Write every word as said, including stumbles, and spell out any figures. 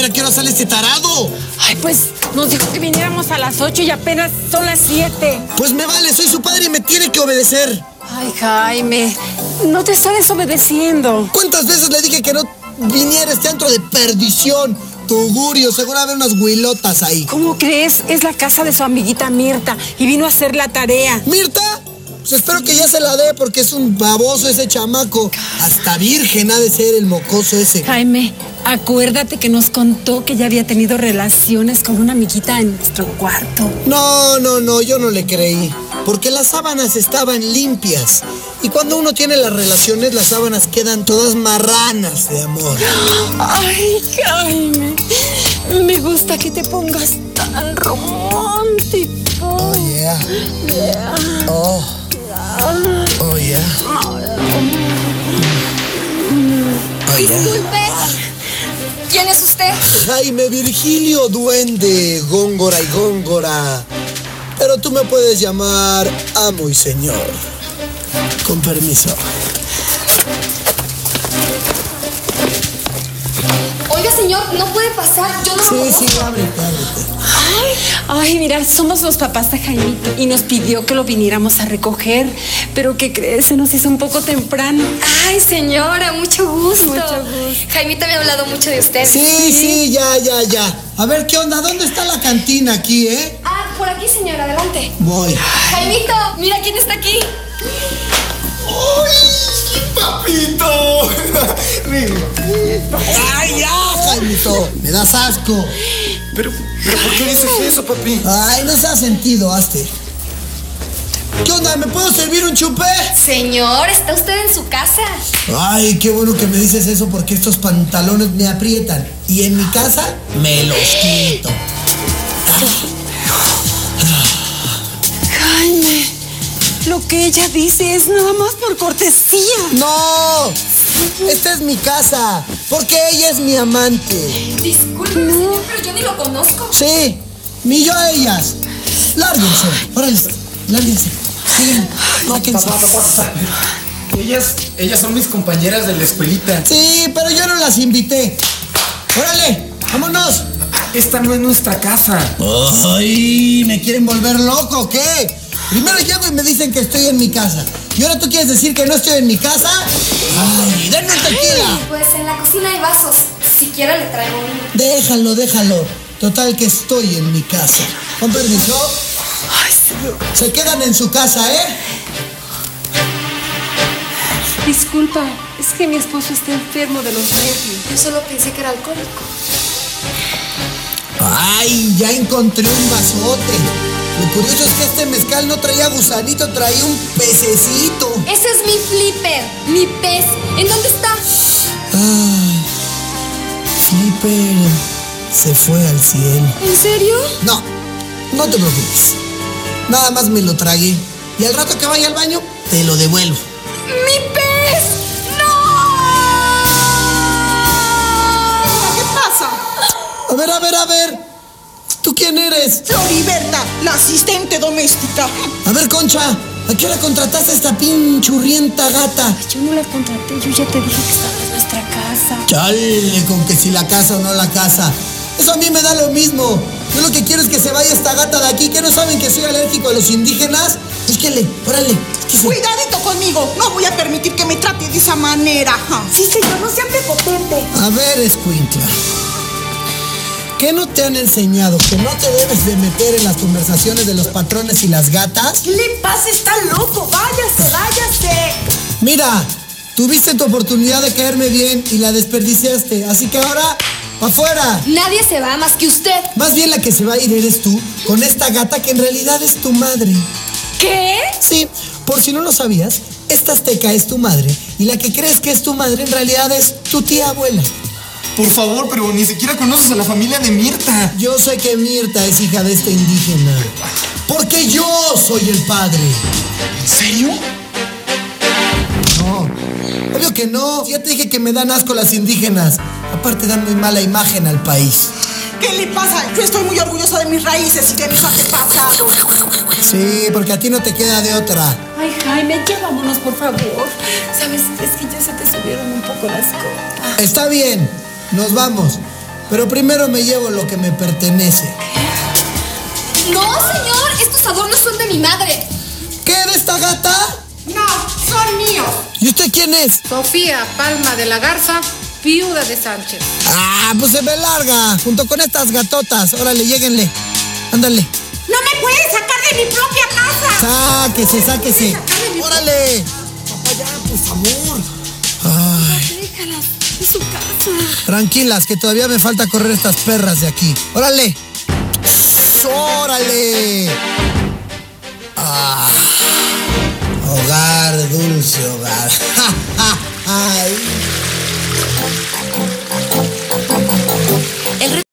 ver a qué hora sale este tarado. Ay, pues nos dijo que viniéramos a las ocho y apenas son las siete. Pues me vale, soy su padre y me tiene que obedecer. Ay, Jaime, no te está desobedeciendo. ¿Cuántas veces le dije que no viniera a este antro de perdición? Tugurio, seguro haber unas huilotas ahí. ¿Cómo crees? Es la casa de su amiguita Mirta y vino a hacer la tarea. ¿Mirta? Pues espero que ya se la dé porque es un baboso ese chamaco. Hasta virgen ha de ser el mocoso ese. Jaime, acuérdate que nos contó que ya había tenido relaciones con una amiguita en nuestro cuarto. No, no, no, yo no le creí. Porque las sábanas estaban limpias. Y cuando uno tiene las relaciones, las sábanas quedan todas marranas de amor. Ay, Jaime, me gusta que te pongas tan romántico. Oh, yeah. Yeah. Oh. Oh, yeah. Oh, yeah. Disculpe, ¿quién es usted? Jaime Virgilio Duende, Góngora y Góngora. Pero tú me puedes llamar amo y señor. Con permiso. Oiga, señor, no puede pasar, yo no Sí, lo sí, conozco. ábrete, ábrete. Ay, ay, mira, somos los papás de Jaimito y nos pidió que lo viniéramos a recoger. Pero ¿qué crees? Se nos hizo un poco temprano. Ay, señora, mucho gusto. Mucho gusto. Jaimito me ha hablado mucho de usted. Sí, sí, ya, ya, ya. A ver, ¿qué onda? ¿Dónde está la cantina aquí, eh? Ah, por aquí, señora, adelante. Voy. Jaimito, mira quién está aquí. ¡Ay, papito! ¡Ay, ya, Jaimito! Me das asco. Pero, pero ¿por qué dices eso, papi? Ay, no se ha sentido, hazte. ¿Qué onda? ¿Me puedo servir un chupé? Señor, ¿está usted en su casa? Ay, qué bueno que me dices eso porque estos pantalones me aprietan. Y en mi casa me los quito. Jaime, lo que ella dice es nada más por cortesía. ¡No! Esta es mi casa. Porque ella es mi amante. Disculpe, señor, pero yo ni lo conozco. Sí, ni yo a ellas. Lárguense. Órale, lárguense. Síguenme. Sáquense. Papá, papá, papá. Ellas, ellas son mis compañeras de la escuelita. Sí, pero yo no las invité. Órale, vámonos. Esta no es nuestra casa. Ay, ¿me quieren volver loco o qué? Primero llego y me dicen que estoy en mi casa. ¿Y ahora tú quieres decir que no estoy en mi casa? Ay, denme tequila. Pues en la cocina hay vasos. Si quiere le traigo uno. Déjalo, déjalo. Total que estoy en mi casa. Con permiso. Ay, señor. Se quedan en su casa, ¿eh? Disculpa, es que mi esposo está enfermo de los nervios. Yo solo pensé que era alcohólico. Ay, ya encontré un vasote. Lo curioso es que este mezcal no traía gusanito, traía un pececito. Ese es mi flipper, mi pez. ¿En dónde está? Ay, Flipper se fue al cielo. ¿En serio? No, no te preocupes. Nada más me lo tragué. Y al rato que vaya al baño, te lo devuelvo. ¡Mi pez! ¡No! ¿Qué pasa? A ver, a ver, a ver. ¿Tú quién eres? Floriberta, la asistente doméstica. A ver, Concha, ¿a qué hora contrataste a esta pinchurrienta gata? Yo no la contraté, yo ya te dije que estaba en nuestra casa. Chale, con que si la casa o no la casa. Eso a mí me da lo mismo. Yo lo que quiero es que se vaya esta gata de aquí, que no saben que soy alérgico a los indígenas. Búsquele, órale. Cuidadito conmigo, no voy a permitir que me trate de esa manera. Sí, señor, no sea prepotente. A ver, escuincla. ¿Qué no te han enseñado? ¿Que no te debes de meter en las conversaciones de los patrones y las gatas? ¿Qué le pasa? Está loco. Váyase, váyase. Mira, tuviste tu oportunidad de caerme bien y la desperdiciaste. Así que ahora, ¡afuera! Nadie se va más que usted. Más bien la que se va a ir eres tú, con esta gata que en realidad es tu madre. ¿Qué? Sí, por si no lo sabías, esta azteca es tu madre y la que crees que es tu madre en realidad es tu tía abuela. Por favor, pero ni siquiera conoces a la familia de Mirta. Yo sé que Mirta es hija de este indígena, porque yo soy el padre. ¿En serio? No, obvio que no. Ya te dije que me dan asco las indígenas. Aparte dan muy mala imagen al país. ¿Qué le pasa? Yo estoy muy orgullosa de mis raíces y de mis antepasados. Sí, porque a ti no te queda de otra. Ay, Jaime, ya vámonos, por favor. Sabes, es que ya se te subieron un poco las copas. Está bien, nos vamos. Pero primero me llevo lo que me pertenece. No, señor, estos adornos son de mi madre. ¿Qué de esta gata? No, son míos. ¿Y usted quién es? Sofía Palma de la Garza, viuda de Sánchez. Ah, pues se me larga, junto con estas gatotas. Órale, lléguenle. Ándale. No me pueden sacar de mi propia casa. Sáquese, sáquese. Órale. Papá, ya, por favor. Ay. Déjalas, es su casa. Tranquilas, que todavía me falta correr estas perras de aquí. ¡Órale! ¡Órale! Ah, hogar, dulce hogar. Ay.